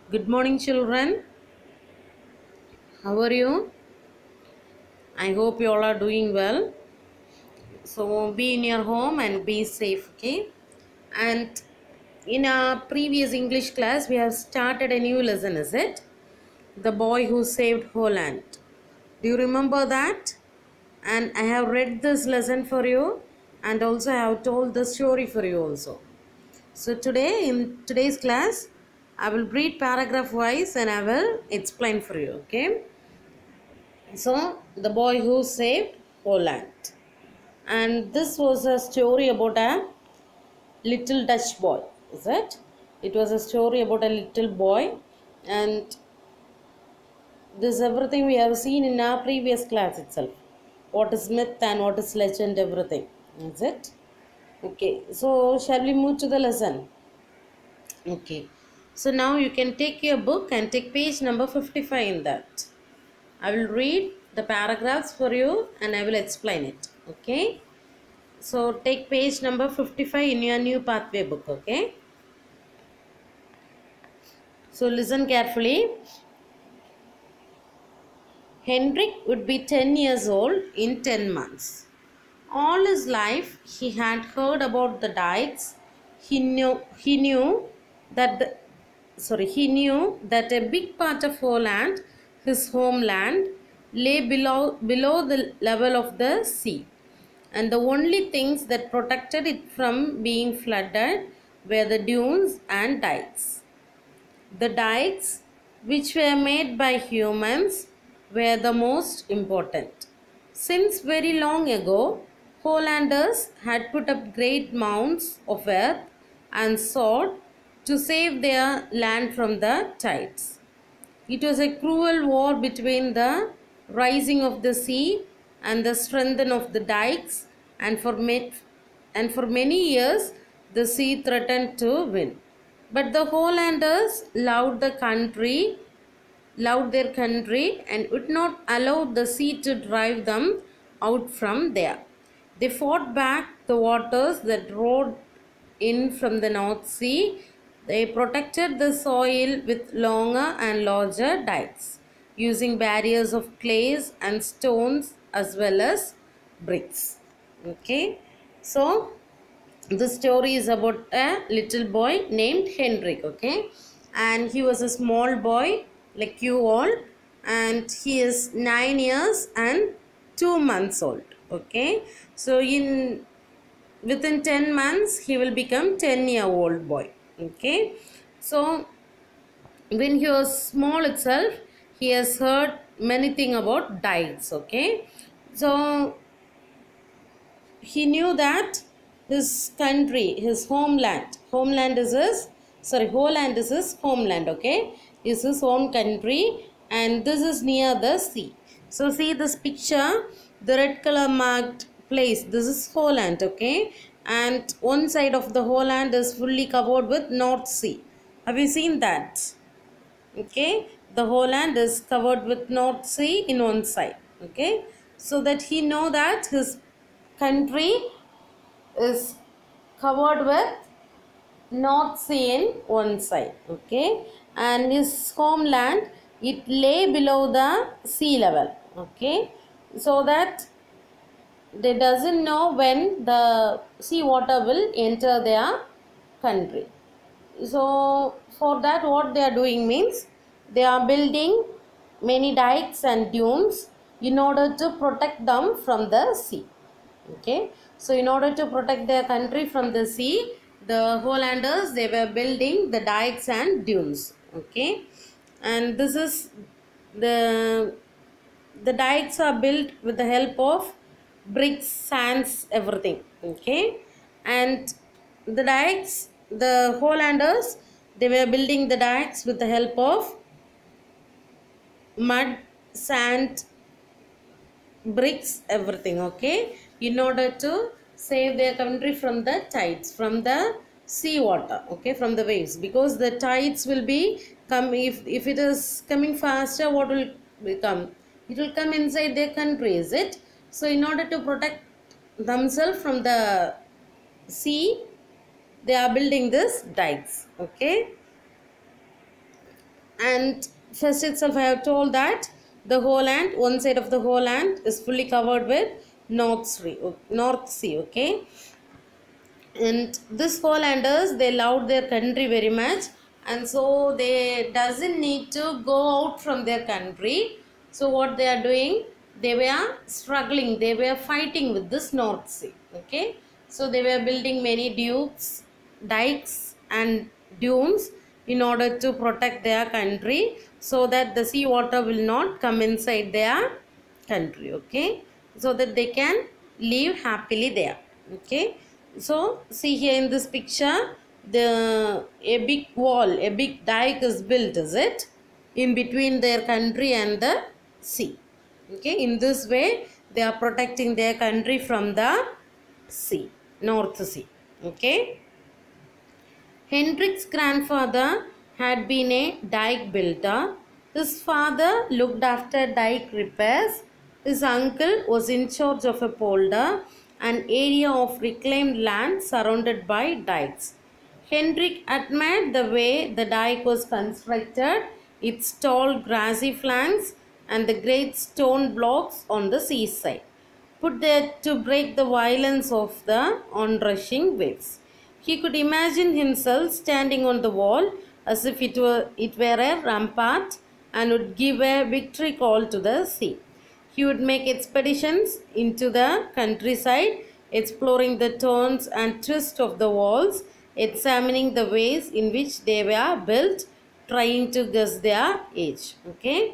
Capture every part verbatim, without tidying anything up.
Good morning, children. How are you? I hope you all are doing well. So, be in your home and be safe, okay? And in our previous English class, we have started a new lesson, is it? The boy who saved Holland. Do you remember that? And I have read this lesson for you, and also I have told the story for you also. So, today in today's class, I will read paragraph wise and I will explain for you, okay? So, the boy who saved Holland. And this was a story about a little Dutch boy, is it? It was a story about a little boy, and this everything we have seen in our previous class itself. What is myth and what is legend, everything, is it? Okay, so shall we move to the lesson? Okay, so now you can take your book and take page number fifty-five in that. I will read the paragraphs for you and I will explain it. Okay. So take page number fifty-five in your new pathway book. Okay. So listen carefully. Hendrik would be ten years old in ten months. All his life he had heard about the dikes. He knew he knew that the, sorry he knew that a big part of Holland, his homeland, lay below below the level of the sea, and the only things that protected it from being flooded were the dunes and dikes. The dikes, which were made by humans, were the most important. Since very long ago, Hollanders had put up great mounds of earth and salt to save their land from the tides. It was a cruel war between the rising of the sea and the strengthening of the dikes, and for, and for many years the sea threatened to win. But the Hollanders loved the country, loved their country, and would not allow the sea to drive them out from there. They fought back the waters that roared in from the North Sea. They protected the soil with longer and larger dikes, using barriers of clays and stones as well as bricks. Okay, so the story is about a little boy named Hendrik. Okay, and he was a small boy like you all, and he is nine years and two months old. Okay, so in within ten months he will become ten year old boy. Okay, so when he was small itself he has heard many things about dikes. Okay, so he knew that his country, his homeland, homeland is his, sorry, Holland is his homeland, okay, is his own country, and this is near the sea. So see this picture, the red color marked place, this is Holland, okay, and one side of the Holland is fully covered with North Sea. Have you seen that? Okay, the Holland is covered with North Sea in one side, okay, so that he know that his country is covered with North Sea in one side, okay, and his homeland, it lay below the sea level, okay, so that they doesn't know when the sea water will enter their country. So for that what they are doing means they are building many dikes and dunes in order to protect them from the sea. Okay, so in order to protect their country from the sea, the Hollanders, they were building the dikes and dunes. Okay, and this is the the dikes are built with the help of bricks, sands, everything. Okay, and the dikes, the Hollanders, they were building the dikes with the help of mud, sand, bricks, everything. Okay, in order to save their country from the tides, from the sea water, okay, from the waves, because the tides will be come, if if it is coming faster, what will become, it will come inside their country, is it? So in order to protect themselves from the sea, they are building this dikes. Okay, And first itself I have told that the whole land, one side of the whole land is fully covered with North Sea, North Sea, okay. And this Hollanders, they loved their country very much, and so they doesn't need to go out from their country. So what they are doing, they were struggling, they were fighting with this North Sea, okay. So they were building many dukes, dikes and dunes in order to protect their country, so that the sea water will not come inside their country, okay, so that they can live happily there, okay. So see here in this picture, the a big wall, a big dike is built, is it, in between their country and the sea, okay. In this way they are protecting their country from the sea, North Sea, okay. Hendrik's grandfather had been a dike builder. His father looked after dike repairs. His uncle was in charge of a polder, an area of reclaimed land surrounded by dikes. Hendrik admired the way the dike was constructed, its tall grassy flanks and the great stone blocks on the seaside, put there to break the violence of the onrushing waves. He could imagine himself standing on the wall as if it were, it were a rampart, and would give a victory call to the sea. He would make expeditions into the countryside, exploring the turns and twists of the walls, examining the ways in which they were built, trying to guess their age. Okay.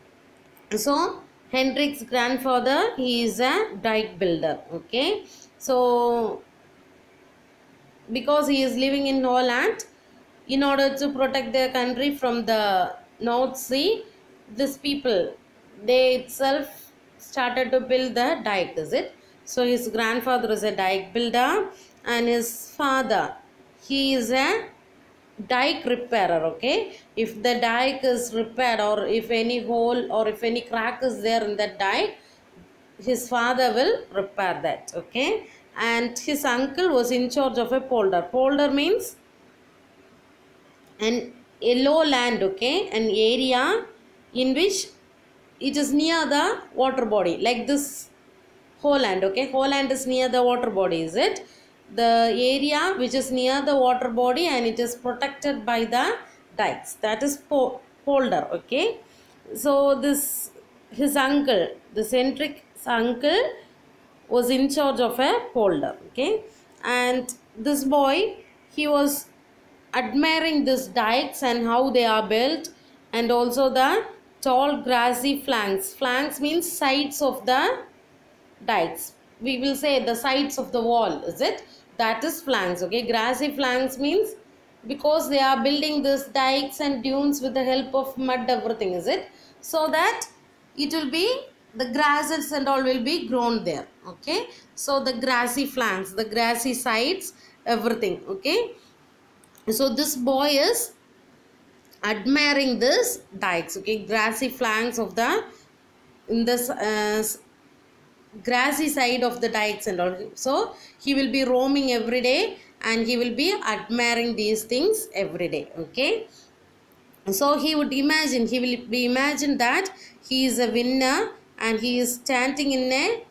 So Hendrik's grandfather, he is a dike builder. Okay. So because he is living in Holland, in order to protect their country from the North Sea, these people, they itself started to build the dike, is it? So his grandfather is a dike builder, and his father, he is a dike repairer, okay. If the dike is repaired, or if any hole or if any crack is there in the dike, his father will repair that, okay. And his uncle was in charge of a polder. Polder means an yellow land, okay, an area in which it is near the water body, like this whole land, okay. Whole land is near the water body, is it? The area which is near the water body and it is protected by the dikes, that is po polder, okay. So this, his uncle, the Hendrik's uncle, was in charge of a polder, okay. And this boy, he was admiring these dikes and how they are built, and also the tall grassy flanks. Flanks means sides of the dikes. We will say the sides of the wall, is it? That is flanks, okay. Grassy flanks means because they are building these dikes and dunes with the help of mud, everything, is it? So that it will be, the grasses and all will be grown there, okay. So the grassy flanks, the grassy sides, everything, okay. So this boy is admiring this dikes, okay, grassy flanks of the, in this uh, grassy side of the dikes and all. So he will be roaming every day and he will be admiring these things every day, okay. So he would imagine, he will be imagine that he is a winner and he is standing in a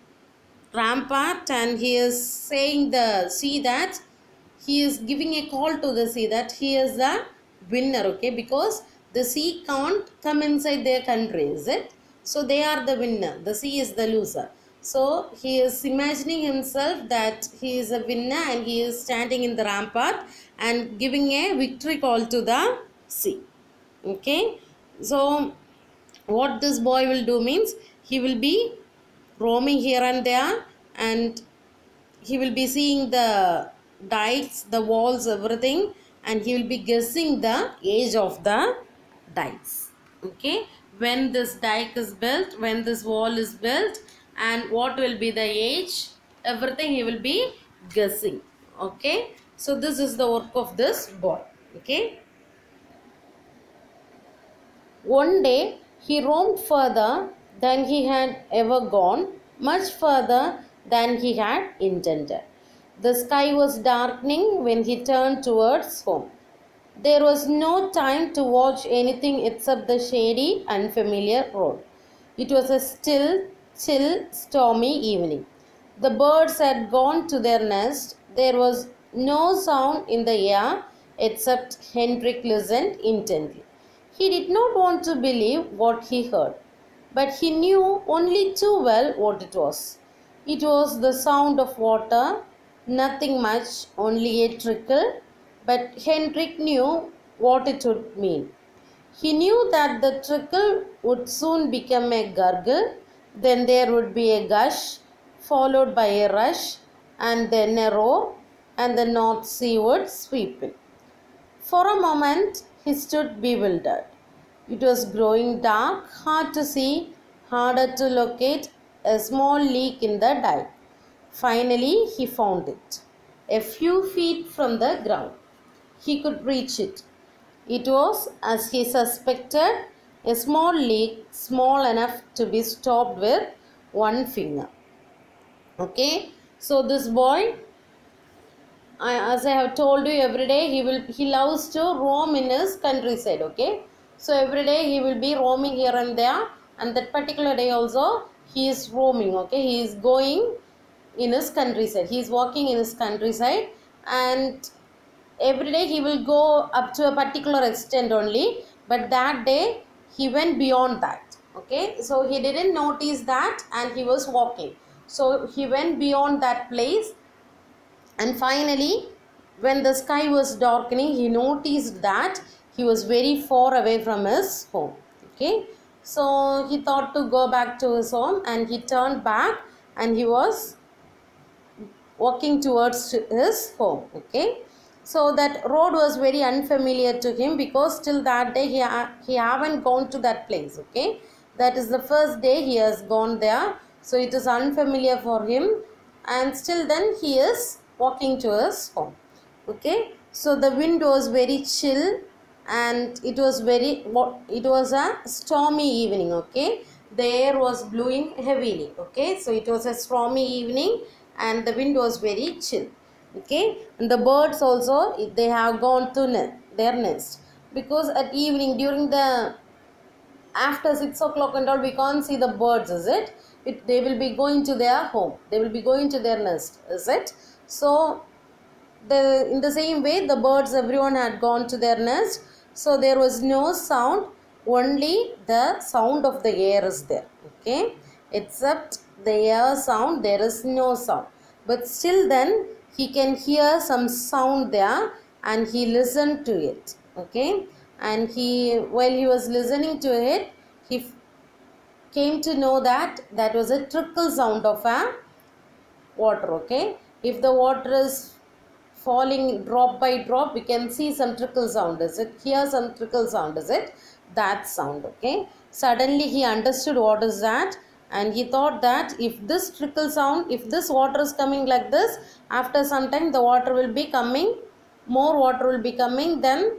rampart and he is saying the sea that he is giving a call to the sea that he is the winner, okay, because the sea can't come inside their country, is it? So they are the winner, the sea is the loser. So he is imagining himself that he is a winner and he is standing in the rampart and giving a victory call to the sea, okay. So what this boy will do means, he will be roaming here and there and he will be seeing the dikes, the walls, everything, and he will be guessing the age of the dikes, okay. When this dike is built, when this wall is built, and what will be the age, everything he will be guessing, okay. So this is the work of this boy, okay. One day he roamed further than he had ever gone, much further than he had intended. The sky was darkening when he turned towards home. There was no time to watch anything except the shady, unfamiliar road. It was a still, chill, stormy evening. The birds had gone to their nest. There was no sound in the air except Hendrik listened intently. He did not want to believe what he heard, but he knew only too well what it was. It was the sound of water, nothing much, only a trickle, but Hendrik knew what it would mean. He knew that the trickle would soon become a gurgle, then there would be a gush, followed by a rush, and then a roar, and the North Sea would sweep in. For a moment he stood bewildered. It was growing dark, hard to see, harder to locate, a small leak in the dike. Finally he found it, a few feet from the ground. He could reach it. It was, as he suspected, a small leak, small enough to be stopped with one finger. Okay, so this boy, I, as I have told you, every day he will he loves to roam in his countryside. Okay, so every day he will be roaming here and there, and that particular day also he is roaming. Okay, he is going in his countryside. He is walking in his countryside, and every day he will go up to a particular extent only, but that day he went beyond that. Okay, so he didn't notice that, and he was walking, so he went beyond that place, and finally when the sky was darkening he noticed that he was very far away from his home. Okay, so he thought to go back to his home, and he turned back and he was walking towards his home. Okay, so that road was very unfamiliar to him, because till that day he, ha he haven't gone to that place. Okay, that is the first day he has gone there, so it is unfamiliar for him, and still then he is walking to his home. Okay, so the wind was very chill, and it was very it was a stormy evening. Okay, the air was blowing heavily. Okay, so it was a stormy evening and the wind was very chill. Okay, and the birds also, they have gone to ne their nest, because at evening during the after six o'clock and all we can't see the birds, is it? It they will be going to their home, they will be going to their nest, is it? So the in the same way the birds, everyone had gone to their nest, so there was no sound, only the sound of the air is there. Okay, except the air sound, there is no sound, but still then he can hear some sound there, and he listened to it. Okay, and he while he was listening to it, he came to know that that was a trickle sound of a water. Okay, if the water is falling drop by drop, we can see some trickle sound, is it? Hear some trickle sound, is it? That sound. Okay, suddenly he understood what is that, and he thought that if this trickle sound, if this water is coming like this, after some time the water will be coming, more water will be coming, then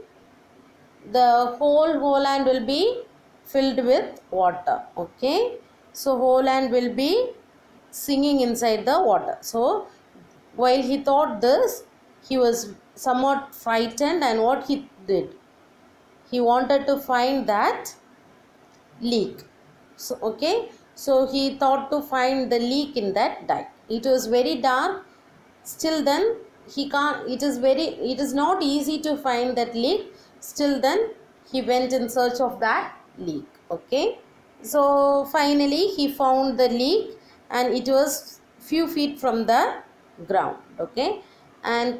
the whole whole land will be filled with water. Okay, so whole land will be singing inside the water. So while he thought this, he was somewhat frightened, and what he did, he wanted to find that leak. So okay, so he thought to find the leak in that dike. It was very dark, still then he can't, it is very it is not easy to find that leak, still then he went in search of that leak. Okay, so finally he found the leak, and it was few feet from the ground. Okay, and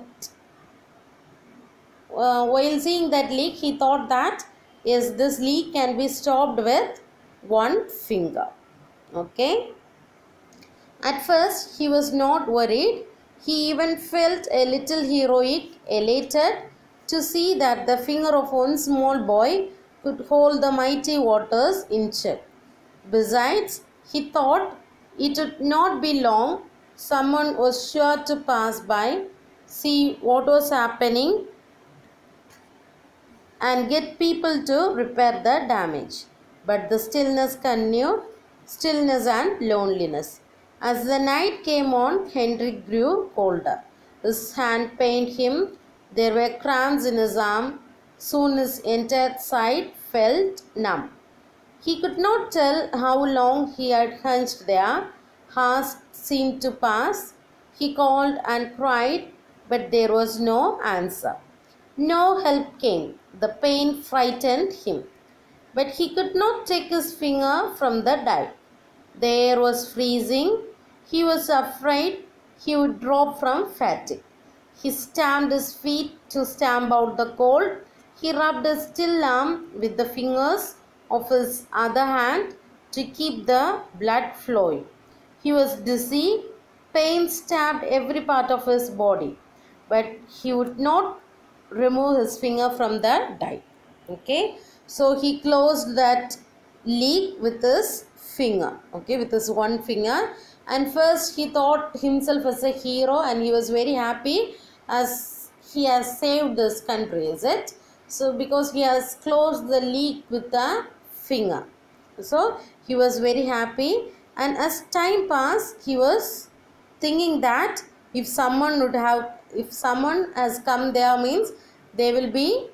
uh, while seeing that leak, he thought that yes, this leak can be stopped with one finger. Okay, at first he was not worried, he even felt a little heroic, elated to see that the finger of one small boy could hold the mighty waters in check. Besides, he thought it would not be long, someone was sure to pass by, see what was happening, and get people to repair the damage. But the stillness continued, stillness and loneliness. As the night came on, Hendrik grew colder. His hand pained him, there were cramps in his arm, Soon his entire side felt numb. He could not tell how long he had hunched there. Hours seemed to pass. He called and cried, but there was no answer. No help came. The pain frightened him. But he could not take his finger from the dike. The air was freezing. He was afraid he would drop from fatigue. He stamped his feet to stamp out the cold. He rubbed his still arm with the fingers of his other hand to keep the blood flowing. He was dizzy. Pain stabbed every part of his body. But he would not remove his finger from the dike. Okay. So he closed that leak with his finger. Okay. With his one finger. And first he thought himself as a hero and he was very happy as he has saved this country. Is it? So because he has closed the leak with the finger. So he was very happy, and as time passed he was thinking that if someone would have if someone has come there means they will be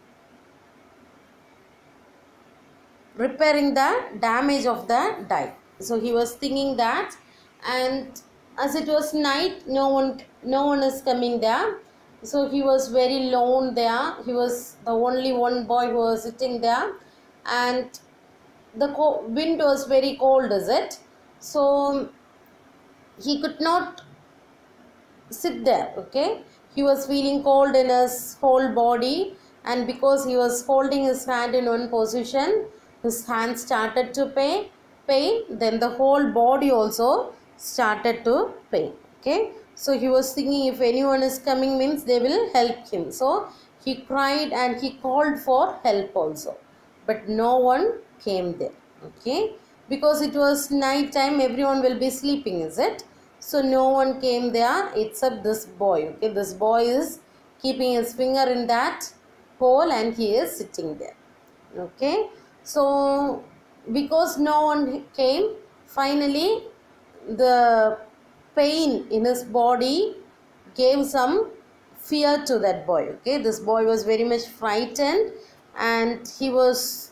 repairing the damage of the dike. So he was thinking that, and as it was night, no one no one is coming there. So he was very lone there. He was the only one boy who was sitting there, and the wind was very cold, is it? So he could not sit there. Okay, he was feeling cold in his whole body, and because he was holding his hand in one position, his hand started to pain. Pain. Then the whole body also started to pain. Okay. So he was thinking if anyone is coming means they will help him. So he cried and he called for help also. But no one came there. Okay. Because it was night time, everyone will be sleeping, is it? So no one came there except this boy. Okay. This boy is keeping his finger in that hole and he is sitting there. Okay. So because no one came, finally the pain in his body gave some fear to that boy. Okay, this boy was very much frightened and he was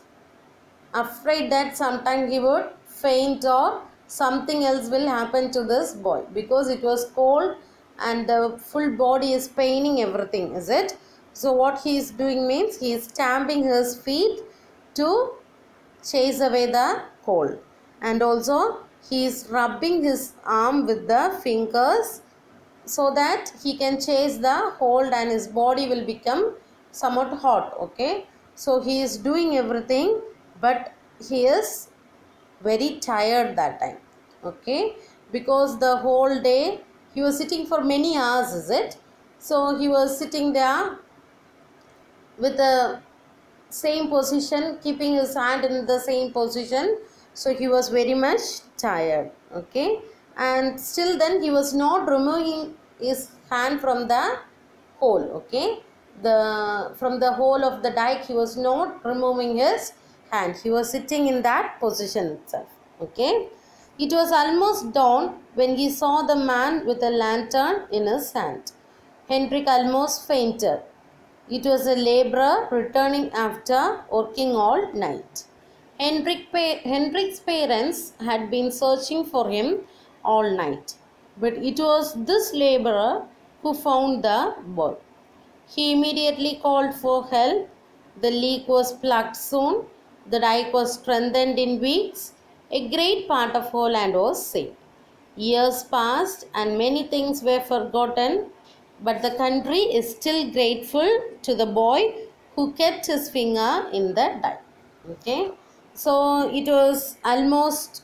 afraid that sometime he would faint or something else will happen to this boy, because it was cold and the full body is paining everything, is it? So what he is doing means he is stamping his feet to chase away the cold, and also he is rubbing his arm with the fingers so that he can chase the cold and his body will become somewhat hot. Okay, so he is doing everything, but he is very tired that time. Okay, because the whole day he was sitting for many hours, is it? So he was sitting there with the same position, keeping his hand in the same position. So he was very much tired. Okay, and still then he was not removing his hand from the hole. Okay, the from the hole of the dike he was not removing his hand. He was sitting in that position itself. Okay, it was almost dawn when he saw the man with a lantern in his hand. Hendrik almost fainted. It was a laborer returning after working all night. Hendrik pa- Hendrik's parents had been searching for him all night, but it was this laborer who found the boy. He immediately called for help. The leak was plugged soon. The dike was strengthened in weeks. A great part of Holland was saved. Years passed and many things were forgotten, but the country is still grateful to the boy who kept his finger in the dike. Okay. So it was almost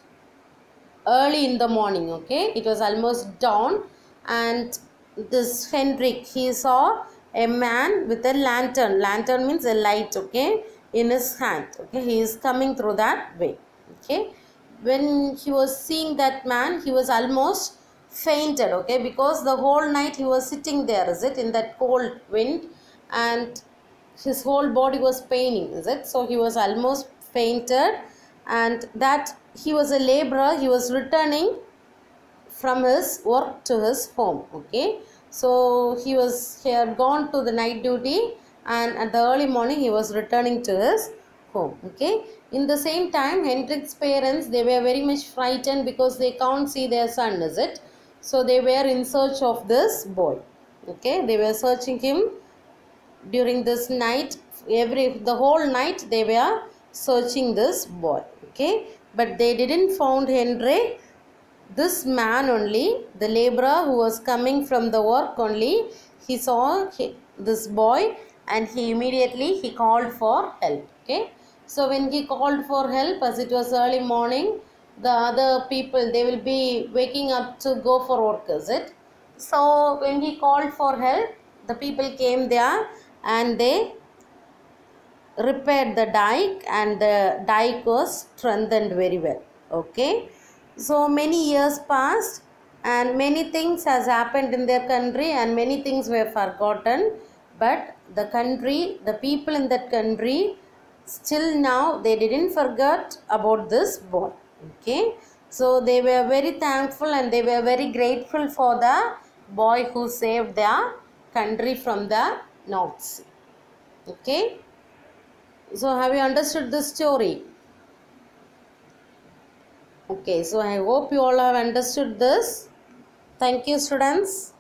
early in the morning. Okay, it was almost dawn, and this Hendrik, he saw a man with a lantern. Lantern means a light. Okay, in his hand. Okay, he is coming through that way. Okay, when he was seeing that man, he was almost fainted. Okay, because the whole night he was sitting there, is it, in that cold wind, and his whole body was paining, is it? So he was almost fainted, and that he was a laborer. He was returning from his work to his home. Okay, so he was he had gone to the night duty and at the early morning he was returning to his home. Okay. In the same time, Hendrik's parents, they were very much frightened because they can't see their son, is it? So they were in search of this boy. Okay. They were searching him during this night. Every the whole night they were searching this boy. Okay. But they didn't found Hendrik. This man only, the laborer who was coming from the work only, he saw he, this boy, and he immediately he called for help. Okay. So when he called for help, as it was early morning, the other people, they will be waking up to go for work, is it? So when he called for help, the people came there and they repaired the dike, and the dike was strengthened very well. Okay. So many years passed and many things has happened in their country and many things were forgotten, but the country, the people in that country, still now they didn't forget about this boy. Okay. So they were very thankful and they were very grateful for the boy who saved their country from the North Sea. Okay. So have you understood this story? Okay, so I hope you all have understood this. Thank you, students.